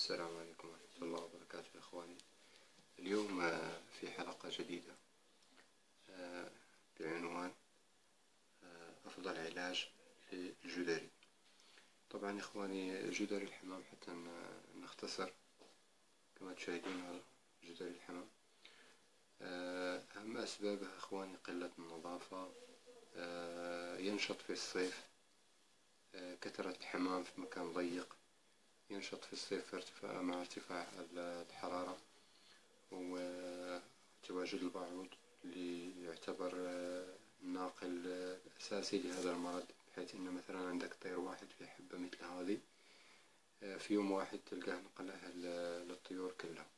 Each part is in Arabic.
السلام عليكم ورحمة الله وبركاته يا إخواني. اليوم في حلقة جديدة بعنوان أفضل علاج للجدري. طبعا إخواني، جدري الحمام حتى نختصر كما تشاهدون جدري الحمام، أهم أسبابه إخواني قلة النظافة، ينشط في الصيف، كثرة الحمام في مكان ضيق، ينشط في الصيف مع ارتفاع الحرارة، وتواجد البعوض اللي يعتبر الناقل الأساسي لهذا المرض، بحيث أن مثلا عندك طير واحد في حبة مثل هذه، في يوم واحد تلقاه نقلها للطيور كلها.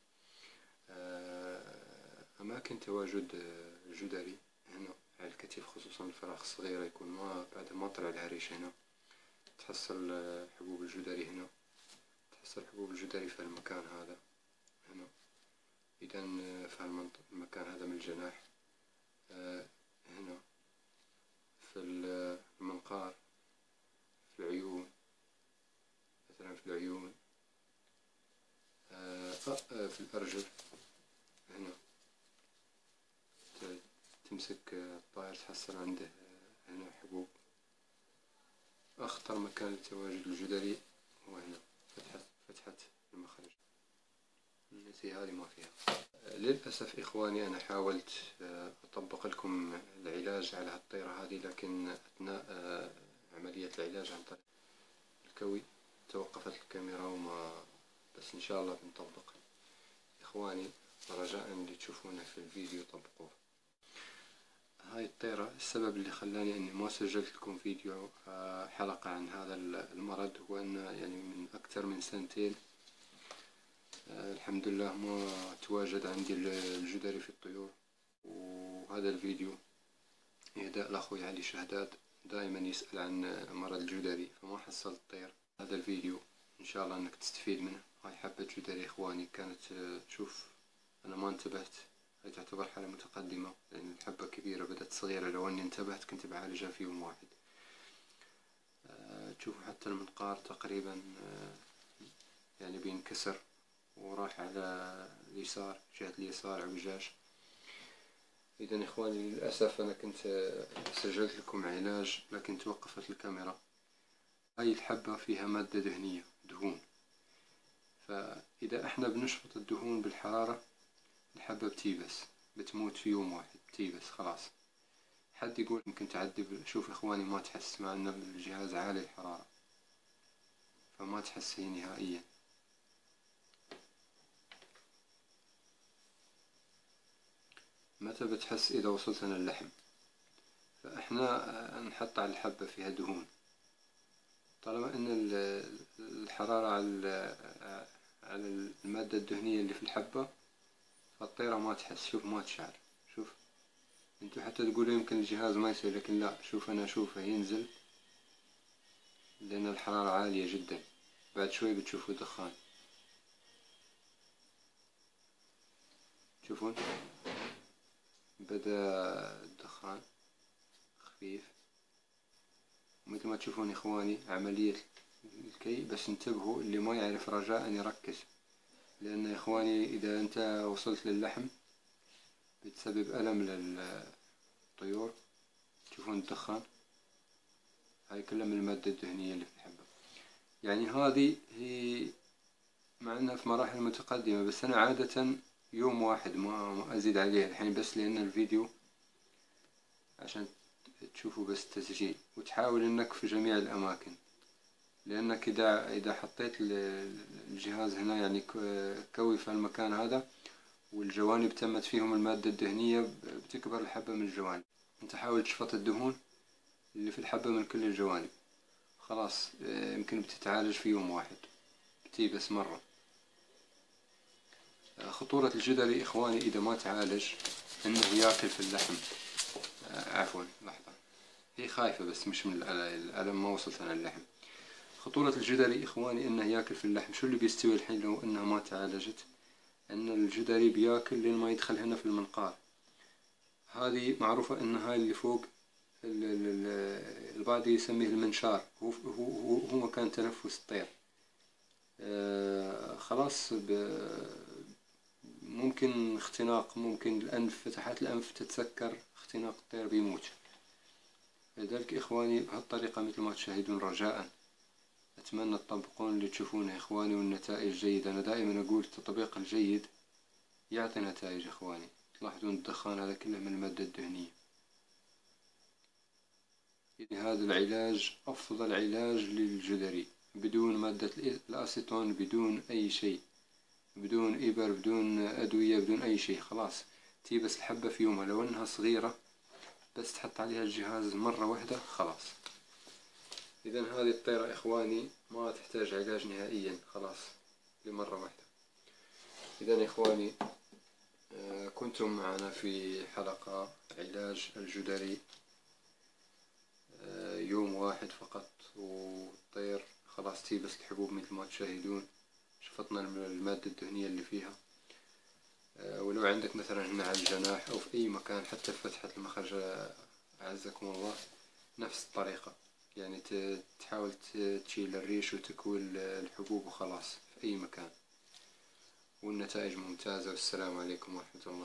أماكن تواجد الجدري هنا على الكتف، خصوصا الفراخ الصغيرة، يكون ما بعد ما طلع الهريش هنا تحصل حبوب الجدري هنا، تحصل حبوب الجدري في المكان هذا هنا. إذا في المكان هذا من الجناح، هنا في المنقار، في العيون مثلا، في العيون، في الأرجل هنا، تمسك الطائر تحصل عنده هنا حبوب. أخطر مكان لتواجد الجدري هو هنا، فتحة المخرج التي هذه ما فيها. للأسف إخواني أنا حاولت أطبق لكم العلاج على هالطيرة هذه، لكن أثناء عملية العلاج عن طريق الكوي توقفت الكاميرا بس إن شاء الله بنطبق إخواني، رجاء اللي تشوفونه في الفيديو طبقوه. هاي الطيرة السبب اللي خلاني أني ما سجلت لكم فيديو حلقة عن هذا المرض هو أن يعني من أكثر من سنتين الحمد لله ما تواجد عندي الجدري في الطيور. وهذا الفيديو إهداء لأخوي علي شهداد، دائما يسأل عن مرض الجدري فما حصلت طير. هذا الفيديو إن شاء الله أنك تستفيد منه. هاي حبة جدري إخواني كانت، شوف أنا ما انتبهت، هاي تعتبر حالة متقدمة لأن الحبة كبيرة، بدأت صغيرة، لو أني انتبهت كنت بعالجها في يوم واحد. تشوفوا حتى المنقار تقريبا يعني بينكسر وراح على اليسار، جهة اليسار عوجاج. إذا إخواني للأسف أنا كنت سجلت لكم علاج لكن توقفت الكاميرا. هاي الحبة فيها مادة دهنية، دهون، فإذا احنا بنشفط الدهون بالحرارة الحبة بتيبس، بتموت في يوم واحد، بتيبس خلاص. حد يقول يمكن تعدي، شوف إخواني ما تحس، مع أن الجهاز عالي الحرارة فما تحس هي نهائيا. متى بتحس؟ إذا وصلت للحم، فإحنا نحط على الحبة فيها دهون، طالما أن الحرارة على المادة الدهنية اللي في الحبة فالطيرة ما تحس. شوف ما تشعر، شوف انتو حتى تقولوا يمكن الجهاز ما يسوي، لكن لا، شوف أنا أشوفه ينزل لأن الحرارة عالية جدا. بعد شوي بتشوفوا دخان، تشوفون بدأ الدخان خفيف. مثل ما تشوفون إخواني عملية الكي، بس انتبهوا اللي ما يعرف رجاء أن يركز، لأن يا إخواني إذا أنت وصلت للحم بتسبب ألم للطيور. تشوفون الدخان، هاي كلها من المادة الدهنية اللي في الحبة. يعني هذه هي مع أنها في مراحل متقدمة، بس أنا عادة يوم واحد ما أزيد عليه الحين، بس لأن الفيديو عشان تشوفوا بس تسجيل، وتحاول انك في جميع الاماكن، لانك اذا حطيت الجهاز هنا يعني كوي في المكان هذا والجوانب تمت فيهم المادة الدهنية بتكبر الحبة من الجوانب. انت حاول تشفط الدهون اللي في الحبة من كل الجوانب، خلاص يمكن بتتعالج في يوم واحد، بس مرة. خطورة الجدري إخواني إذا ما تعالج إنه ياكل في اللحم. عفوا لحظة، هي خايفة بس مش من الألم، ما وصلت أنا اللحم. خطورة الجدري إخواني إنه ياكل في اللحم. شو اللي بيستوي الحين لو إنها ما تعالجت؟ إن الجدري بياكل لين ما يدخل هنا في المنقار. هذه معروفة إن هاي اللي فوق البعض يسميه المنشار، هو مكان تنفس الطير. خلاص ممكن اختناق، ممكن الأنف، فتحات الأنف تتسكر، اختناق الطير بيموت. لذلك إخواني بهالطريقة مثل ما تشاهدون رجاء أتمنى تطبقون اللي تشوفونه إخواني والنتائج جيدة. أنا دائما أقول التطبيق الجيد يعطي نتائج إخواني. تلاحظون الدخان هذا كله من المادة الدهنية. يعني هذا العلاج أفضل علاج للجدري بدون مادة الأسيتون، بدون أي شيء، بدون إبر، بدون أدوية، بدون أي شيء. خلاص تي بس الحبة في يومها لو أنها صغيرة بس تحط عليها الجهاز مرة واحدة خلاص. إذا هذه الطيرة إخواني ما تحتاج علاج نهائيا، خلاص لمرة واحدة. إذا إخواني كنتم معنا في حلقة علاج الجدري، يوم واحد فقط والطير خلاص تيبس الحبوب مثل ما تشاهدون. شفطنا المادة الدهنية اللي فيها. ولو عندك مثلا هنا على الجناح أو في أي مكان حتى في فتحة المخرج أعزكم الله نفس الطريقة، يعني تحاول تشيل الريش وتكوي الحبوب وخلاص في أي مكان، والنتائج ممتازة. والسلام عليكم ورحمة الله.